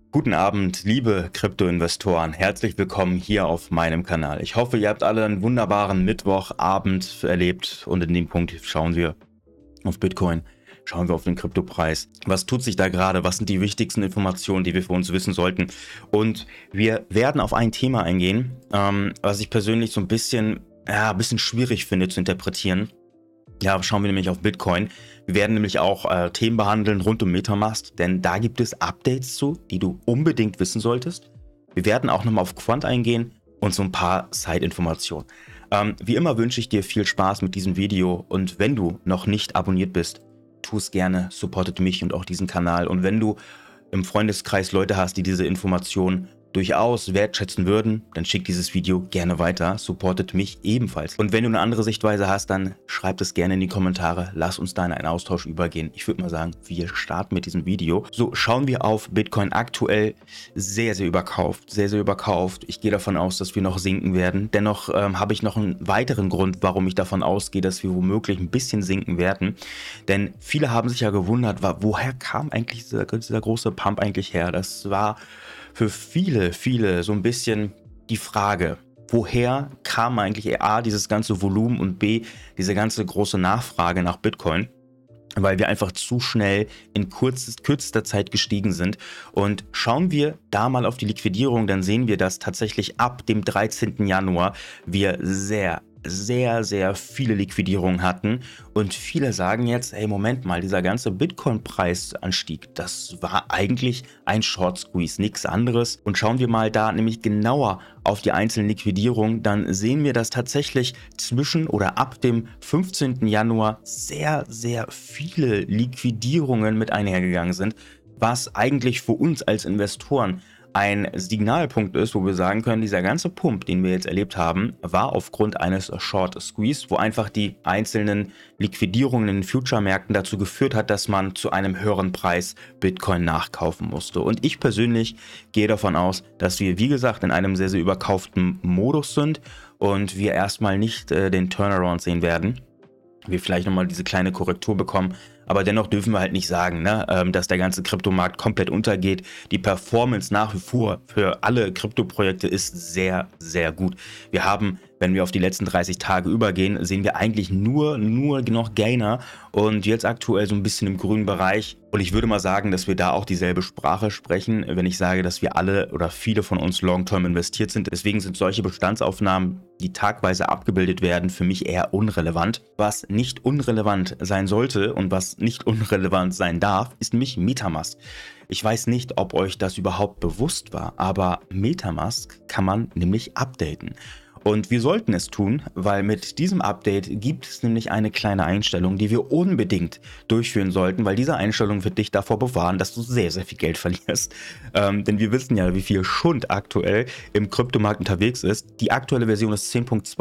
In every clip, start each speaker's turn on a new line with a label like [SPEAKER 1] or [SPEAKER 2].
[SPEAKER 1] Guten Abend, liebe Krypto-Investoren. Herzlich willkommen hier auf meinem Kanal. Ich hoffe, ihr habt alle einen wunderbaren Mittwochabend erlebt und in dem Punkt schauen wir auf Bitcoin, schauen wir auf den Kryptopreis. Was tut sich da gerade? Was sind die wichtigsten Informationen, die wir für uns wissen sollten? Und wir werden auf ein Thema eingehen, was ich persönlich so ein bisschen schwierig finde zu interpretieren. Ja, schauen wir nämlich auf Bitcoin. Wir werden nämlich auch Themen behandeln rund um MetaMask, denn da gibt es Updates zu, die du unbedingt wissen solltest. Wir werden auch nochmal auf Quant eingehen und so ein paar Side-Informationen. Wie immer wünsche ich dir viel Spaß mit diesem Video und wenn du noch nicht abonniert bist, tu es gerne, supportet mich und auch diesen Kanal. Und wenn du im Freundeskreis Leute hast, die diese Informationen durchaus wertschätzen würden, dann schick dieses Video gerne weiter, supportet mich ebenfalls. Und wenn du eine andere Sichtweise hast, dann schreib es gerne in die Kommentare, lass uns da in einen Austausch übergehen. Ich würde mal sagen, wir starten mit diesem Video. So, schauen wir auf Bitcoin aktuell sehr, sehr überkauft, sehr, sehr überkauft. Ich gehe davon aus, dass wir noch sinken werden. Dennoch habe ich noch einen weiteren Grund, warum ich davon ausgehe, dass wir womöglich ein bisschen sinken werden. Denn viele haben sich ja gewundert, woher kam eigentlich dieser große Pump eigentlich her? Das war für viele so ein bisschen die Frage, woher kam eigentlich A, dieses ganze Volumen und B, diese ganze große Nachfrage nach Bitcoin, weil wir einfach zu schnell in kürzester Zeit gestiegen sind. Und schauen wir da mal auf die Liquidierung, dann sehen wir, dass tatsächlich ab dem 13. Januar wir sehr viele Liquidierungen hatten und viele sagen jetzt, hey, Moment mal, dieser ganze Bitcoin-Preisanstieg, das war eigentlich ein Short Squeeze, nichts anderes. Und schauen wir mal da nämlich genauer auf die einzelnen Liquidierungen, dann sehen wir, dass tatsächlich zwischen oder ab dem 15. Januar sehr viele Liquidierungen mit einhergegangen sind, was eigentlich für uns als Investoren ein Signalpunkt ist, wo wir sagen können, dieser ganze Pump, den wir jetzt erlebt haben, war aufgrund eines Short Squeeze, wo einfach die einzelnen Liquidierungen in den Future-Märkten dazu geführt hat, dass man zu einem höheren Preis Bitcoin nachkaufen musste. Und ich persönlich gehe davon aus, dass wir, wie gesagt, in einem sehr überkauften Modus sind und wir erstmal nicht den Turnaround sehen werden. Wir vielleicht nochmal diese kleine Korrektur bekommen, aber dennoch dürfen wir halt nicht sagen, dass der ganze Kryptomarkt komplett untergeht. Die Performance nach wie vor für alle Kryptoprojekte ist sehr gut. Wir haben, wenn wir auf die letzten 30 Tage übergehen, sehen wir eigentlich nur noch Gainer und jetzt aktuell so ein bisschen im grünen Bereich. Und ich würde mal sagen, dass wir da auch dieselbe Sprache sprechen, wenn ich sage, dass wir alle oder viele von uns long-term investiert sind. Deswegen sind solche Bestandsaufnahmen, die tagweise abgebildet werden, für mich eher unrelevant. Was nicht unrelevant sein sollte und was nicht unrelevant sein darf, ist nämlich MetaMask. Ich weiß nicht, ob euch das überhaupt bewusst war, aber MetaMask kann man nämlich updaten. Und wir sollten es tun, weil mit diesem Update gibt es nämlich eine kleine Einstellung, die wir unbedingt durchführen sollten, weil diese Einstellung wird dich davor bewahren, dass du sehr viel Geld verlierst. Denn wir wissen ja, wie viel Schund aktuell im Kryptomarkt unterwegs ist. Die aktuelle Version ist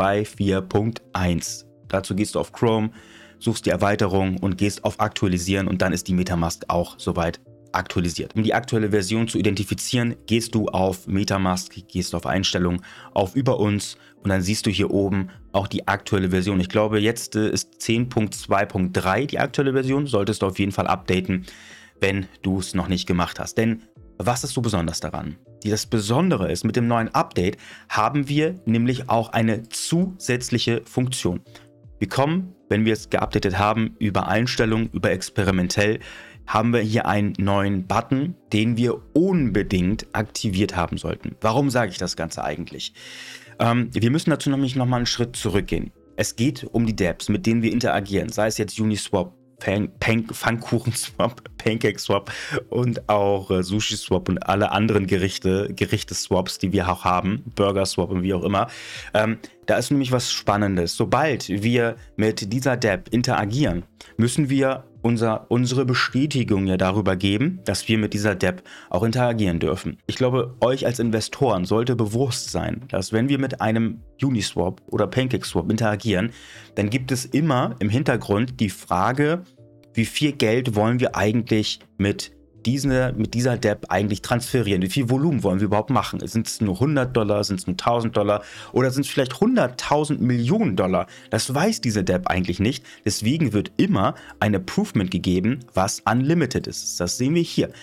[SPEAKER 1] 10.24.1. Dazu gehst du auf Chrome, suchst die Erweiterung und gehst auf Aktualisieren und dann ist die MetaMask auch soweit aktualisiert. Um die aktuelle Version zu identifizieren, gehst du auf MetaMask, gehst auf Einstellungen, auf Über uns und dann siehst du hier oben auch die aktuelle Version. Ich glaube, jetzt ist 10.2.3 die aktuelle Version, solltest du auf jeden Fall updaten, wenn du es noch nicht gemacht hast. Denn was ist so besonders daran? Das Besondere ist, mit dem neuen Update haben wir nämlich auch eine zusätzliche Funktion. Wir kommen, wenn wir es geupdatet haben, über Einstellungen, über experimentell, haben wir hier einen neuen Button, den wir unbedingt aktiviert haben sollten. Warum sage ich das Ganze eigentlich? Wir müssen dazu nämlich nochmal einen Schritt zurückgehen. Es geht um die dApps, mit denen wir interagieren, sei es jetzt Uniswap, Pfannkuchen-Swap, Pancake-Swap und auch Sushi-Swap und alle anderen Gerichte-Swaps, die wir auch haben, Burger-Swap und wie auch immer. Da ist nämlich was Spannendes. Sobald wir mit dieser dApp interagieren, müssen wir unsere Bestätigung ja darüber geben, dass wir mit dieser dApp auch interagieren dürfen. Ich glaube, euch als Investoren sollte bewusst sein, dass wenn wir mit einem Uniswap oder PancakeSwap interagieren, dann gibt es immer im Hintergrund die Frage, wie viel Geld wollen wir eigentlich mit dieser dApp eigentlich transferieren? Wie viel Volumen wollen wir überhaupt machen? Sind es nur $100, sind es nur $1000 oder sind es vielleicht 100.000 Millionen Dollar? Das weiß diese dApp eigentlich nicht. Deswegen wird immer ein Approvement gegeben, was unlimited ist. Das sehen wir hier.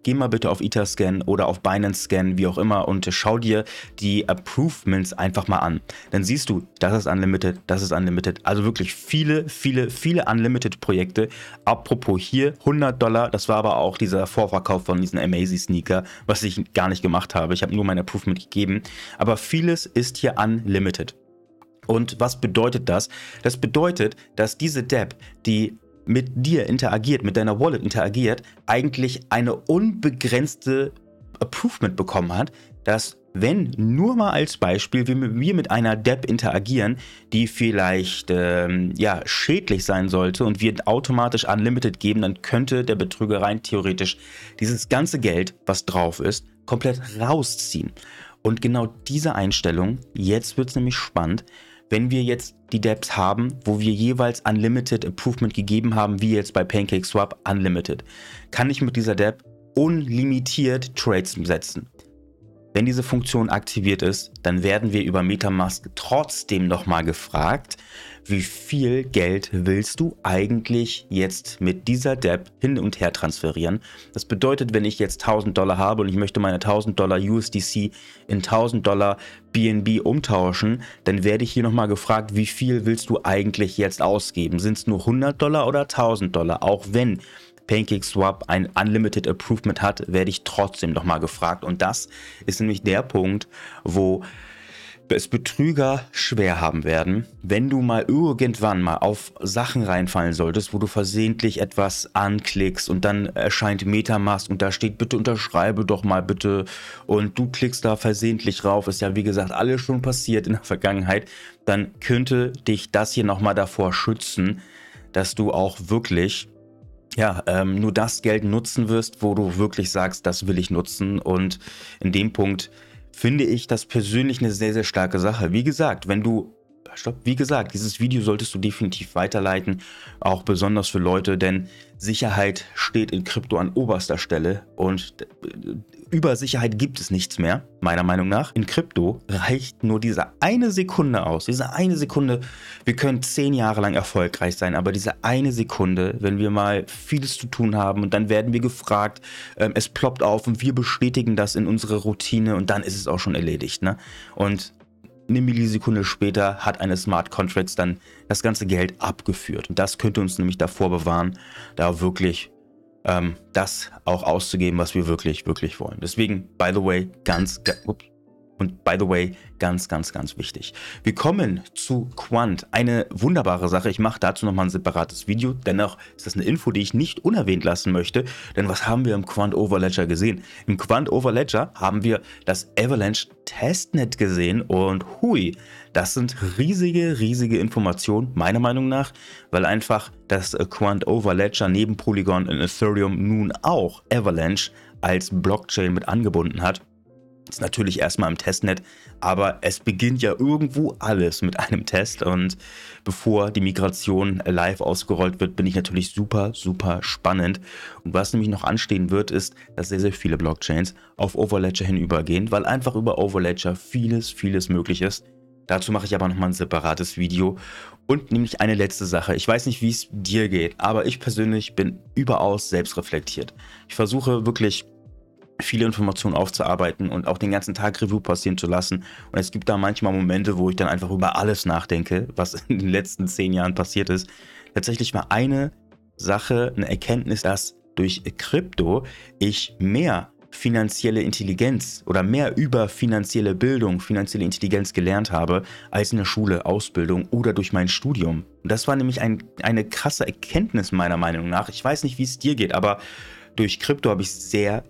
[SPEAKER 1] geh mal bitte auf Etherscan oder auf Binance Scan, wie auch immer, und schau dir die Approvements einfach mal an. Dann siehst du, das ist Unlimited, das ist Unlimited. Also wirklich viele Unlimited-Projekte. Apropos hier, $100, das war aber auch dieser Vorverkauf von diesen Amazing-Sneaker, was ich gar nicht gemacht habe. Ich habe nur mein Approvement gegeben. Aber vieles ist hier Unlimited. Und was bedeutet das? Das bedeutet, dass diese Deb, die mit dir interagiert, mit deiner Wallet interagiert, eigentlich eine unbegrenzte Approvement bekommen hat, dass wenn nur mal als Beispiel wir mit einer Deb interagieren, die vielleicht schädlich sein sollte und wir automatisch Unlimited geben, dann könnte der Betrüger rein theoretisch dieses ganze Geld, was drauf ist, komplett rausziehen. Und genau diese Einstellung, jetzt wird es nämlich spannend, wenn wir jetzt die Debs haben, wo wir jeweils Unlimited Approvement gegeben haben, wie jetzt bei PancakeSwap Unlimited, kann ich mit dieser Deb unlimitiert Trades setzen. Wenn diese Funktion aktiviert ist, dann werden wir über MetaMask trotzdem nochmal gefragt, wie viel Geld willst du eigentlich jetzt mit dieser Deb hin und her transferieren. Das bedeutet, wenn ich jetzt $1000 habe und ich möchte meine $1000 USDC in $1000 BNB umtauschen, dann werde ich hier nochmal gefragt, wie viel willst du eigentlich jetzt ausgeben? Sind es nur $100 oder $1000? Auch wenn PancakeSwap ein Unlimited Approvement hat, werde ich trotzdem nochmal gefragt. Und das ist nämlich der Punkt, wo es Betrüger schwer haben werden, wenn du mal irgendwann mal auf Sachen reinfallen solltest, wo du versehentlich etwas anklickst und dann erscheint MetaMask und da steht, bitte unterschreibe doch mal bitte, und du klickst da versehentlich rauf, ist ja wie gesagt alles schon passiert in der Vergangenheit, dann könnte dich das hier nochmal davor schützen, dass du auch wirklich nur das Geld nutzen wirst, wo du wirklich sagst, das will ich nutzen. Und in dem Punkt finde ich das persönlich eine sehr, sehr starke Sache. Wie gesagt, dieses Video solltest du definitiv weiterleiten, auch besonders für Leute, denn Sicherheit steht in Krypto an oberster Stelle und über Sicherheit gibt es nichts mehr, meiner Meinung nach. In Krypto reicht nur diese eine Sekunde aus. Diese eine Sekunde, wir können 10 Jahre lang erfolgreich sein, aber diese eine Sekunde, wenn wir mal vieles zu tun haben und dann werden wir gefragt, es ploppt auf und wir bestätigen das in unsere Routine und dann ist es auch schon erledigt, ne? Und eine Millisekunde später hat eine Smart Contracts dann das ganze Geld abgeführt. Und das könnte uns nämlich davor bewahren, da wirklich das auch auszugeben, was wir wirklich wollen. Deswegen, by the way, ganz wichtig. Wir kommen zu Quant. Eine wunderbare Sache. Ich mache dazu nochmal ein separates Video. Dennoch ist das eine Info, die ich nicht unerwähnt lassen möchte. Denn was haben wir im Quant Overledger gesehen? Im Quant Overledger haben wir das Avalanche Testnet gesehen. Und hui, das sind riesige Informationen, meiner Meinung nach. Weil einfach das Quant Overledger neben Polygon und Ethereum nun auch Avalanche als Blockchain mit angebunden hat. Ist natürlich erstmal im Testnet, aber es beginnt ja irgendwo alles mit einem Test, und bevor die Migration live ausgerollt wird, bin ich natürlich super spannend. Und was nämlich noch anstehen wird, ist, dass sehr viele Blockchains auf Overledger hinübergehen, weil einfach über Overledger vieles möglich ist. Dazu mache ich aber nochmal ein separates Video. Und nämlich eine letzte Sache. Ich weiß nicht, wie es dir geht, aber ich persönlich bin überaus selbstreflektiert. Ich versuche wirklich viele Informationen aufzuarbeiten und auch den ganzen Tag Revue passieren zu lassen. Und es gibt da manchmal Momente, wo ich dann einfach über alles nachdenke, was in den letzten 10 Jahren passiert ist. Tatsächlich war eine Sache, eine Erkenntnis, dass durch Krypto ich mehr finanzielle Intelligenz oder mehr über finanzielle Bildung, finanzielle Intelligenz gelernt habe, als in der Schule, Ausbildung oder durch mein Studium. Und das war nämlich eine krasse Erkenntnis meiner Meinung nach. Ich weiß nicht, wie es dir geht, aber durch Krypto habe ich sehr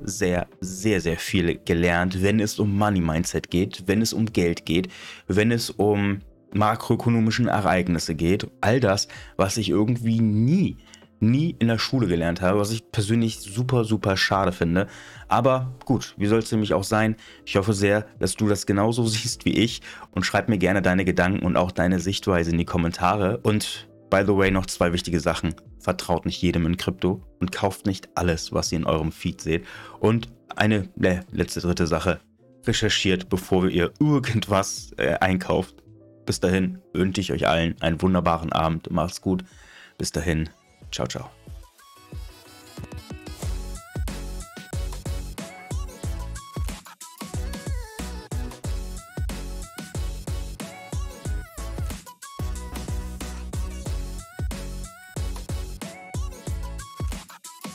[SPEAKER 1] viel gelernt, wenn es um Money Mindset geht, wenn es um Geld geht, wenn es um makroökonomische Ereignisse geht. All das, was ich irgendwie nie in der Schule gelernt habe, was ich persönlich super schade finde. Aber gut, wie soll es nämlich auch sein? Ich hoffe sehr, dass du das genauso siehst wie ich, und schreib mir gerne deine Gedanken und auch deine Sichtweise in die Kommentare. Und by the way, noch 2 wichtige Sachen. Vertraut nicht jedem in Krypto und kauft nicht alles, was ihr in eurem Feed seht. Und eine dritte Sache. Recherchiert, bevor ihr irgendwas einkauft. Bis dahin wünsche ich euch allen einen wunderbaren Abend. Macht's gut. Bis dahin. Ciao.